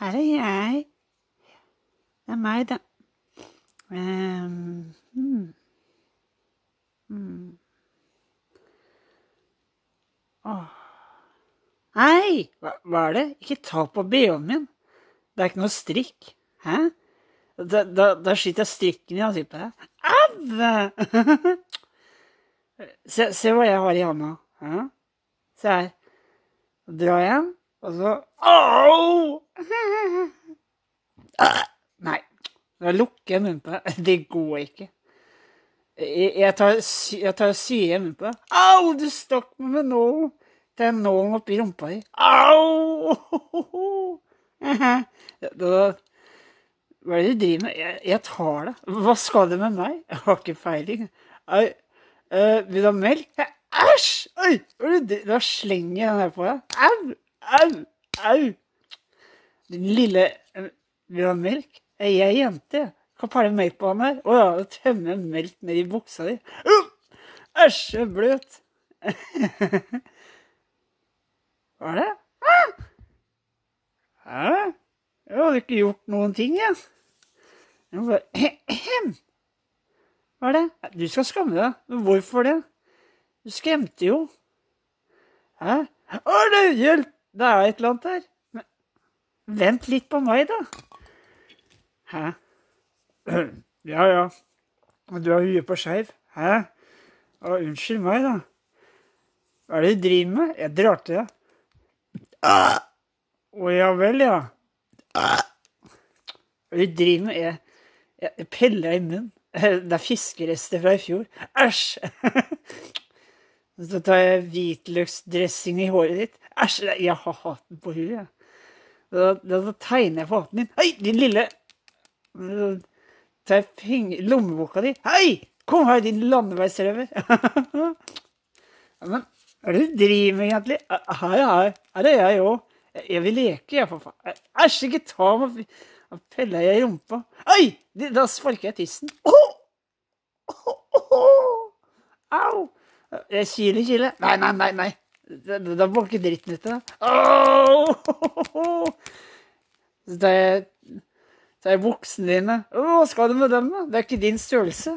Her er jeg. Det er meg, da. Hei! Hva er det? Ikke ta på BH-en min. Det er ikke noe strikk. Hæ? Da skyter jeg strikken i ansiktet. Au! Se hva jeg har i hånda. Hæ? Se her. Dra igjen, og så... Au! Nei, da lukker jeg munnen på det. Det går ikke. Jeg tar og syr igjen munnen på det. Au, du stakk meg med nålen. Det er nålen oppi rumpa di. Au! Hva er det du driver med? Jeg tar det. Hva skal du med meg? Jeg har ikke feiling. Vil du ha melk? Æsj! Oi! Da slenger jeg den her på deg. Au! Au! Au! Din lille... Vil du ha melk? Jeg er jente. Kan palle melk på han her. Åja, da tømmer jeg melk ned i buksa di. Æsj, jeg er bløt. Hva er det? Hæ? Jeg hadde ikke gjort noen ting, jeg. Jeg bare... Hva er det? Du skal skamme deg. Men hvorfor det? Du skremte jo. Hæ? Det hjelp! Det er et eller annet her. Men vent litt på meg, da. Hæ? Ja. Du har huet på skeiv. Hæ? Unnskyld meg, da. Hva er det du driver med? Jeg drar til deg. Ja vel, ja. Hva er det du driver med? Jeg peller deg i munnen. Det er fiskerester fra i fjor. Æsj! Så tar jeg hvitløksdressing i håret ditt. Æsj, jeg har hatten på huet. Da tegner jeg på hatten din. Hei, din lille... tar jeg lommeboka di. Hei, kom her, din landeveisrøver. Men, hva er det du driver med egentlig? Her er jeg også. Jeg vil leke, jeg, for faen. Æsj, ikke ta meg... Da peller jeg i rumpa. Oi! Da sparker jeg tissen. Au! Jeg kile. Nei. Da var ikke dritten ut av det. Så tar jeg buksene dine. Hva skal du med dem da? Det er ikke din størrelse.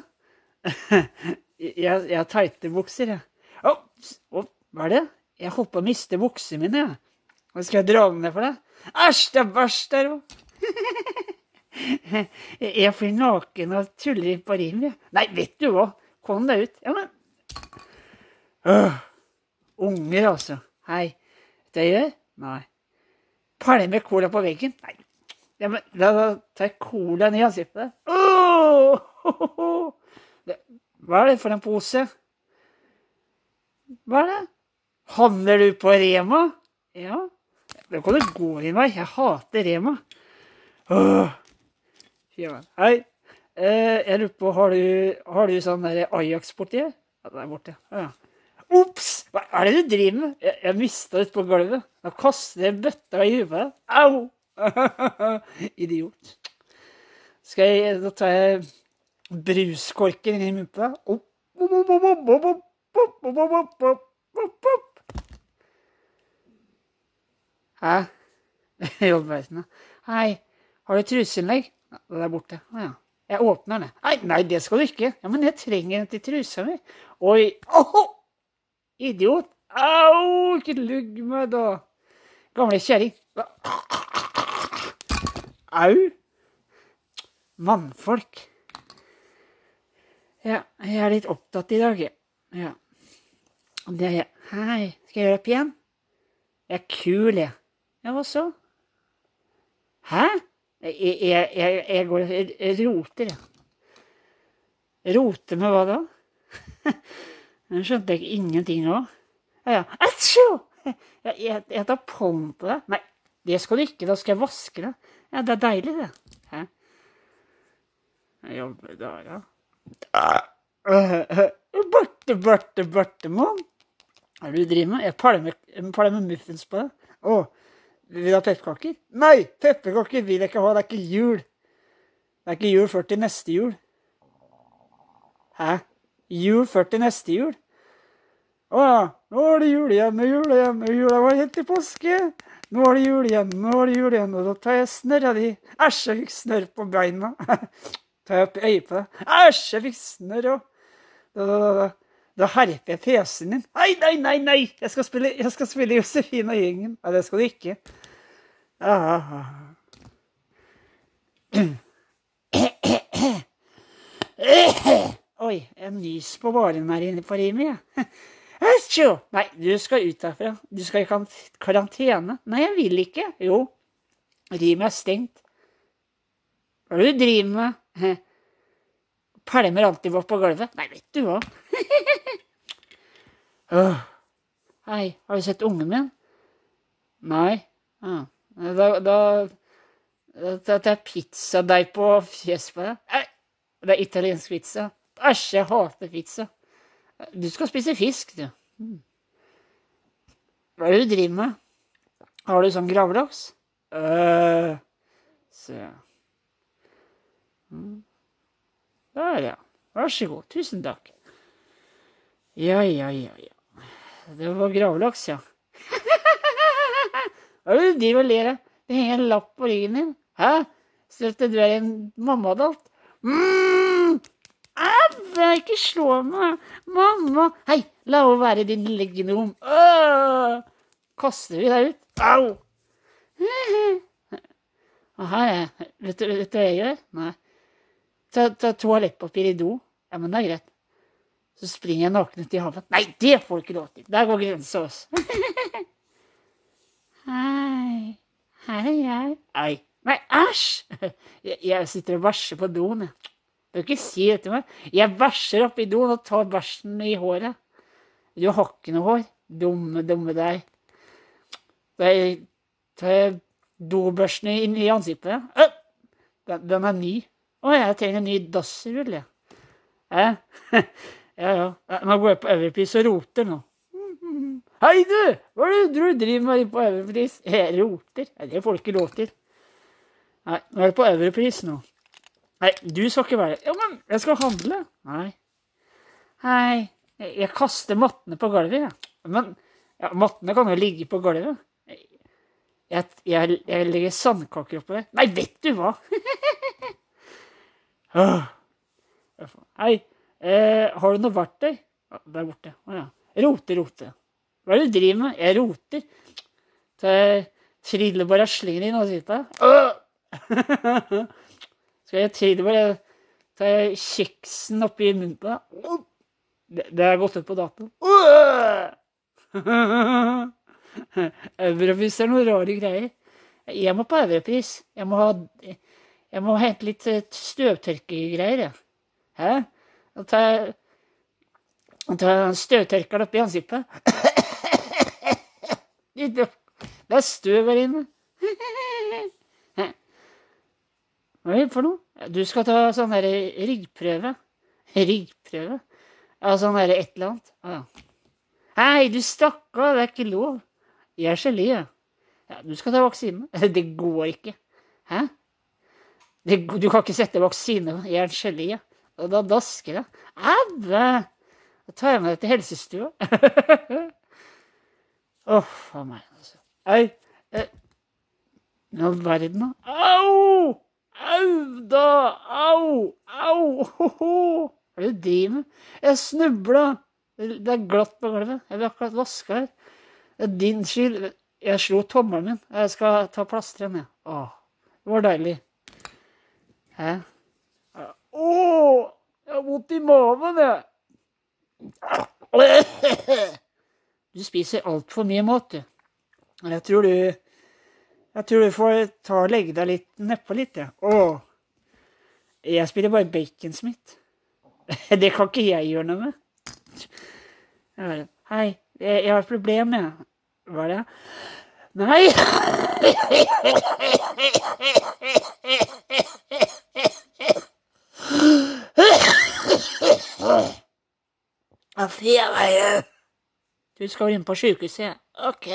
Jeg har teite bukser, jeg. Hva er det? Jeg holdt på å miste buksene mine, jeg. Hva skal jeg dra dem ned for deg? Æsj, det er verst der også. Jeg blir naken og tuller inn på rim. Nei, vet du hva? Kom deg ut. Ja, men... Unger, altså. Hei. Vet du hva jeg gjør? Nei. Paller med cola på veggen? Nei. Ja, men da tar jeg colaen i ansiktet. Hva er det for en pose? Hva er det? Handler du på Rema? Ja. Da kan du gå i meg. Jeg hater Rema. Hei, jeg lurer på, har du sånn der Ajax-borti her? Ja, det er borte. Ja. Ups, hva er det du driver med? Jeg mistet det på gulvet. Da kaster jeg bøtta i huet. Au! Idiot. Da tar jeg bruskorken inn i munnen på deg. Hæ? Jobbveisene. Hei. Har du truseinnlegg? Ja, det er borte. Ja. Jeg åpner det. Nei, det skal du ikke. Ja, men jeg trenger en til trusa mi. Oi. Idiot. Au, ikke lugg meg da. Gamle kjæring. Au. Mannfolk. Ja, jeg er litt opptatt i dag. Ja. Det er jeg. Hei, skal jeg gjøre opp igjen? Jeg er kul, jeg. Ja, hva så? Hæ? Jeg går og roter, jeg. Roter med hva da? Jeg skjønte ikke ingenting nå. Ja. Atsjo! Jeg tar pollen på deg. Nei, det skal du ikke, da skal jeg vaske det. Ja, det er deilig, det. Hæ? Jeg jobber der, ja. Barte, mann. Hva er det du driver med? Jeg paller med muffins på deg. Vil du ha pepperkaker? Nei, pepperkaker vil jeg ikke ha, det er ikke jul. Det er ikke jul før til neste jul. Hæ? Jul før til neste jul? Nå er det jul igjen, jula var helt i påske. Nå er det jul igjen, og da tar jeg snørra di. Æsj, jeg fikk snørr på beina. Tar jeg opp øyet på deg. Æsj, jeg fikk snørr, og da herper jeg PC-en din. Nei, jeg skal spille Josefine og gjengen. Nei, det skal du ikke. Oi, jeg nys på baren her inne på Rimi, jeg. Nei, du skal ut derfra. Du skal i karantene. Nei, jeg vil ikke. Jo, Rimi er stengt. Hva er det du driver med? Pælmer alltid bort på gulvet. Nei, vet du hva? Hei, har du sett ungen min? Nei. Da er pizzadeig på fjes på deg. Det er italiensk pizza. Æsj, jeg hater pizza. Du skal spise fisk, du. Hva er det du driver med? Har du sånn gravlaks? Se. Der, ja. Vær så god. Tusen takk. Ja. Det var gravlaks, ja. Hva er det du driver og ler av? Det henger en lapp på ryggen din. Hæ? Så at du er en mammadalt? Ikke slå meg. Mamma. Hei, la henne være din lille gnom. Kaster vi deg ut? Au! Her er vet du hva jeg gjør? Nei. Ta toalettpapir i do. Ja, men det er greit. Så springer jeg naken ut i havet. Nei, det får du ikke lov til. Der går grensa også. Hei. Her er jeg. Nei, æsj! Jeg sitter og bæsjer på doen, jeg. Du kan ikke si det til meg. Jeg bæsjer opp i doen og tar bæsjen i håret. Du har ikke noe hår. Dumme deg. Da tar jeg dobørsten inn i ansiktet. Den er ny. Jeg trenger en ny dassrull, jeg. Ja. Nå går jeg på Europris og roter nå. Hei du! Hva er det du driver med på Europris? Jeg roter. Nei, det får du ikke lov til. Nei, nå er det på Europris nå. Nei, du skal ikke være. Ja, men jeg skal handle. Nei. Hei, jeg kaster mattene på gulvet, jeg. Men ja, mattene kan jo ligge på gulvet. Jeg legger sandkaker oppå der. Nei, vet du hva? Hei, har du noe verktøy? Ja, der borte. Ja. Rote. Hva er det du driver med? Jeg roter. Triller bare slingen din og sitter der. Skal jeg trille bare ta kjeksen oppi munnen på deg? Det er gått ut på datoen. Europris er noen rare greier. Jeg må på Europris. Jeg må hente litt støvtørkegreier, jeg. Hæ? Da tar jeg støvtørkeren oppi ansiktet. Det er støv her inne. Hva er det for noe? Du skal ta sånn der riggprøve. Riggprøve? Ja, sånn der et eller annet. Hei, du stakkar, det er ikke lov. Jeg er gelé, jeg. Ja, du skal ta vaksine. Det går ikke. Hæ? Du kan ikke sette vaksine. Jeg er gelé. Og da dasker jeg. Au! Da tar jeg med deg til helsestua. Faen meg, altså. Hei, nå verden da. Au! Hva er det du driver med? Jeg snubla. Det er glatt på gulvet. Jeg vil akkurat vaske her. Det er din skyld. Jeg slo tommelen min. Jeg skal ta plasteren, jeg. Det var deilig. Hæ? Jeg har vondt i maven, jeg. Du spiser alt for mye mat, du. Jeg tror du får ta og legge deg litt nedpå litt, ja. Jeg spiller bare baconsmitt. Det kan ikke jeg gjøre noe med. Hei, jeg har et problem, jeg. Hva er det? Nei! Du skal inn på sykehuset, ja. Ok.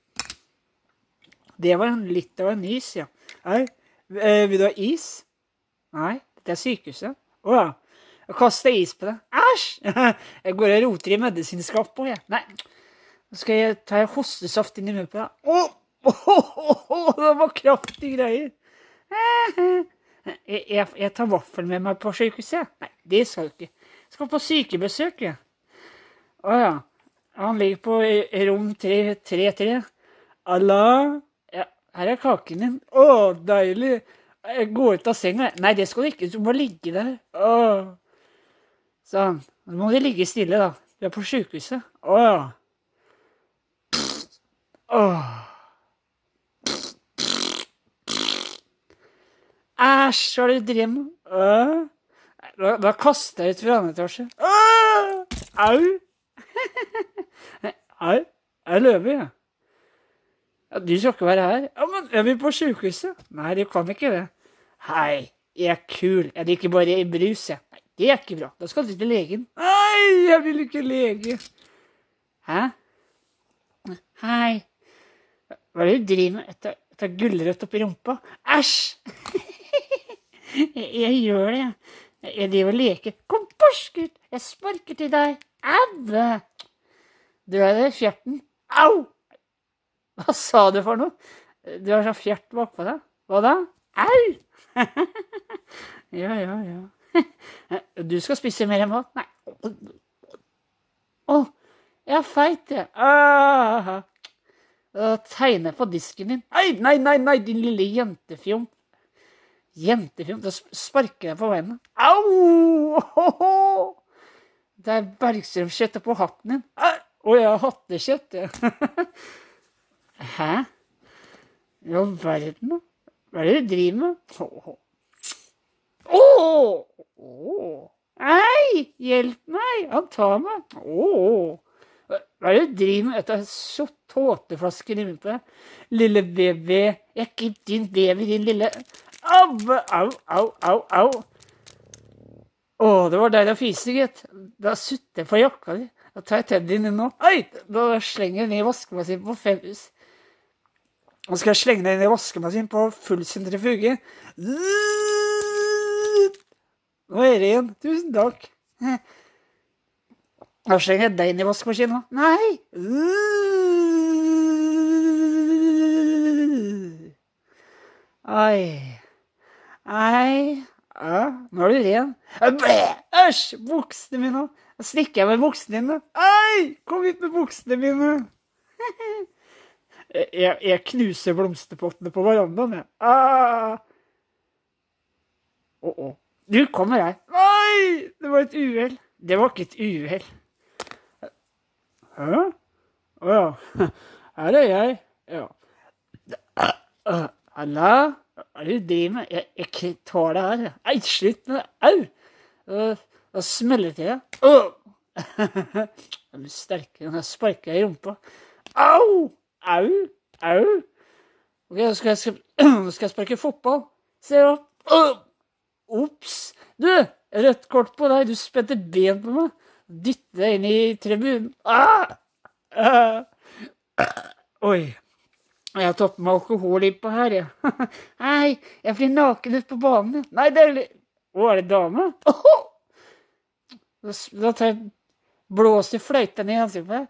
Det var litt av en nys, ja. Hei, vil du ha is? Nei, det er sykehuset. Ja. Jeg kastet is på det. Æsj! Jeg går og roter i medisinskapet, jeg. Nei, nå skal jeg ta hostesaft inn i munnen på deg. Det var kraftige greier. Jeg tar vaffel med meg på sykehuset. Nei, det skal du ikke. Jeg skal på sykebesøk, jeg. Åja, han ligger på rom 333. Allah, ja, her er kaken din. Deilig. Jeg går ut av senga. Nei, det skal du ikke. Du må ligge der. Sånn. Nå må du ligge stille, da. Du er på sykehuset. Æsj, hva er det du driver med? Da kaster jeg ut fra andre etasje. Au! Au, jeg løper, jeg. Ja, du skal ikke være her. Ja, men er vi på sykehuset? Nei, du kan ikke det. Hei, jeg er kul. Jeg liker bare brus, jeg. Nei, det er ikke bra. Da skal du til legen. Nei, jeg vil ikke lege. Hæ? Hei. Hva er det du driver med? Jeg tar gulrøtt opp i rumpa. Æsj! Jeg gjør det, jeg. Jeg driver og leker. Kom, gutt. Jeg sparker til deg. Au! Du er det, fjerten. Au! Hva sa du for noe? Du har sånn fjert bakpå deg. Hva da? Au! Ja. Du skal spise mer mat? Nei. Jeg er feit, jeg. Tegner på disken din. Nei, din lille jentefjomp. Da sparker jeg på beina. Au! Det er Bergstrøm-kjøttet på hatten din. Jeg har hattekjøtt, jeg. Hæ? I all verden, da? Hva er det du driver med? Nei, hjelp meg! Han tar meg. Hva er det du driver med? Jeg tar så tåteflasker i munnen på deg. Lille baby. Jeg er ikke din baby, din lille... Au! Det var deilig å fise, gitt. Da sutter jeg på jakka di. Da tar jeg tennene dine nå. Da slenger jeg ned i vaskemaskinen på 5 hus. Nå skal jeg slenge deg ned i vaskemaskinen på full sentrifuge. Nå er det igjen. Tusen takk. Da slenger jeg deg inn i vaskemaskinen nå. Nei! Nå er du ren. Æsj, buksene mine. Da snikker jeg med buksene dine. Kom hit med buksene mine. Jeg knuser blomsterpottene på verandaen, jeg. Du kommer her. Nei, det var et uhell. Det var ikke et uhell. Hæ? Her er jeg. Ja. Alla, hva er det du driver med? Jeg tar det her. Slutt med det. Au! Da smeller det til deg. Jeg blir sterkere når jeg sparker i rumpa. Au! Ok, nå skal jeg sparke fotball. Se opp. Ops! Du, rødt kort på deg. Du spente ben på meg. Dytte deg inn i tribunen. Oi. Jeg har tatt med alkohol på her, ja. Nei, jeg blir naken ut på banen. Nei, det er... er det dame? Da tar jeg blåser fløyta ned i ansiktet.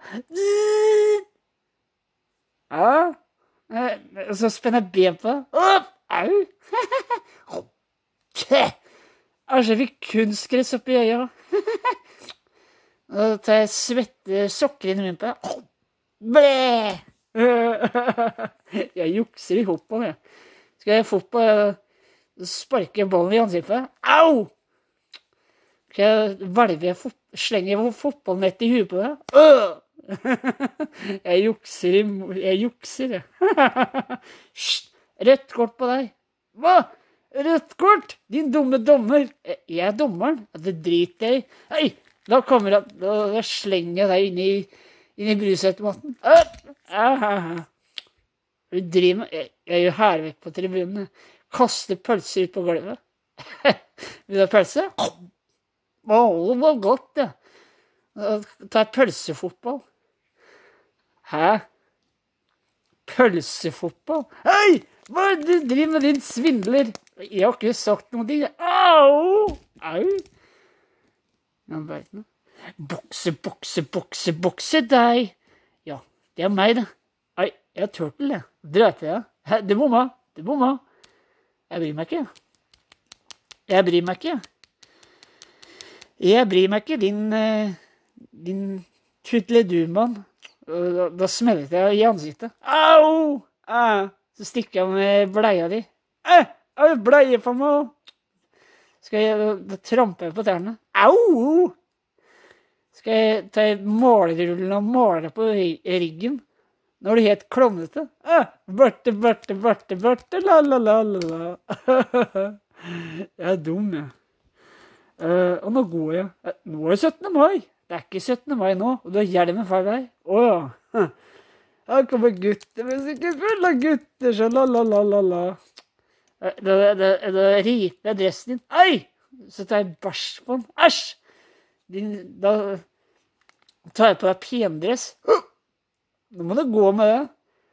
Så spenner jeg ben på deg. Au! Jeg fikk kunstgress oppi øya. Da tar jeg svette sokker inn i munnen på deg. Blæ! Jeg jukser i fotball, jeg. Skal jeg fotball, sparker jeg ballen i ansiktet. Au! Slenger jeg fotballnett i huet på deg. Jeg jukser, jeg. Rødt kort på deg. Hva? Rødt kort? Din dumme dommer. Jeg er dommeren. Det driter jeg i. Hei, da slenger jeg deg inn i brusautomaten. Du driver med... Jeg gjør hervekk på tribunene. Kaster pølser ut på gulvet. Vil du ha pølse? Det var godt, ja. Ta pølsefotball. Hæ? Pølsefotball? Hei! Hva er det du driver med, din svindler? Jeg har ikke sagt noe. Au! Bokse deg. Ja, det er meg, det. Ei, jeg har turtle, det. Drøte jeg. Det bomma. Jeg bryr meg ikke. Din tutledumann. Da smellet jeg i ansiktet. Au! Så stikker jeg med bleia di. Bleie på meg. Da tramper jeg på tærne. Au! Skal jeg ta målerullen og måle på ryggen? Nå er du helt klovnete. Barte, la. Jeg er dum, jeg. Og nå går jeg. Nå er det 17. mai. Det er ikke 17. mai nå, og du har hjelmen for deg. Åja. Her kommer gutter, men sikkert full av gutter, så la. Da riter jeg dressen din. Ei! Så tar jeg bæsj på den. Æsj! Da tar jeg på deg pendress. Nå må du gå med det.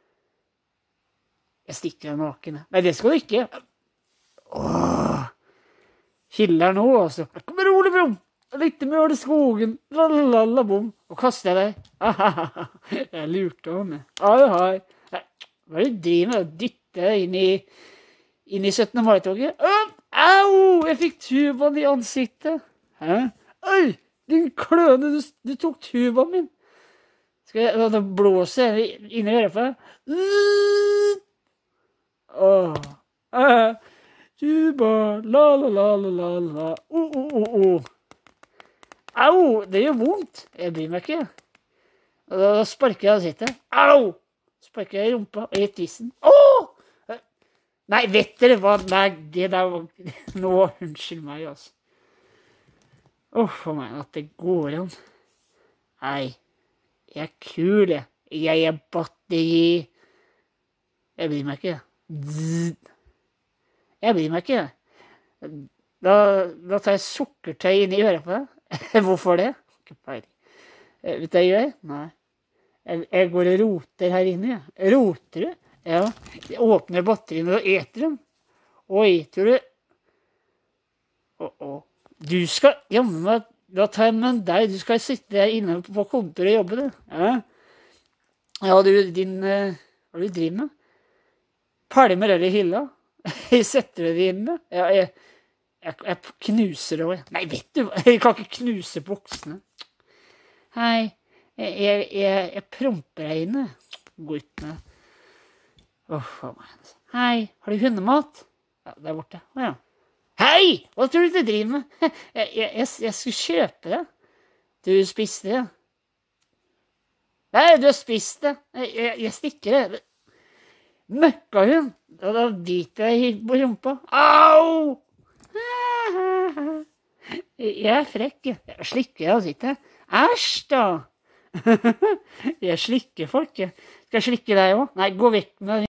Jeg stikker deg naken. Nei, det skal du ikke. Killer nå, altså. Her kommer Ole Brumm. Litt møl i skogen. La, bom. Og kaster jeg deg. Jeg lurte om det. Hei. Hva er det du driver med? Dytte deg inn i 17. mai-toget? Au! Jeg fikk tubaen i ansiktet. Hæ? Oi! Din kløne, du tok tubaen min. Skal jeg da blåse inn i øret på deg? Tuba, la. Au, det gjør vondt. Jeg bryr meg ikke. Da sparker jeg ansiktet. Au! Sparker jeg i rumpa og i tissen. Nei, vet dere hva? Nei, det der var... Nå, unnskyld meg, altså. For meg, at det går an. Nei, jeg er kul, jeg. Jeg er batteri. Jeg bryr meg ikke. Jeg bryr meg ikke. Da tar jeg sukkertøy inn i øret på deg. Hvorfor det? Ikke peiling. Vet du hva jeg gjør? Nei. Jeg går og roter her inne, jeg. Roter du? Ja. Jeg åpner batteriene og eter dem. Oi, tror du... Du skal... Jammen, da tar jeg med deg. Du skal sitte der inne på kontoret og jobbe, du. Ja, du, hva du driver med? Palmer eller hylla? Jeg setter det inne. Jeg knuser det også. Nei, vet du hva? Jeg kan ikke knuse buksene. Hei, jeg promper deg inne. Guttene. Hei, har du hundemat? Ja, der borte. Ja. Hei, hva tror du du driver med? Jeg skulle kjøpe det. Du spiste det. Nei, du har spist det. Jeg stikker det. Møkkahund. Da biter jeg på rumpa. Au! Jeg er frekk. Jeg slikker jeg og sitter. Æsj da! Jeg slikker folk. Skal jeg slikke deg også? Nei, gå vekk med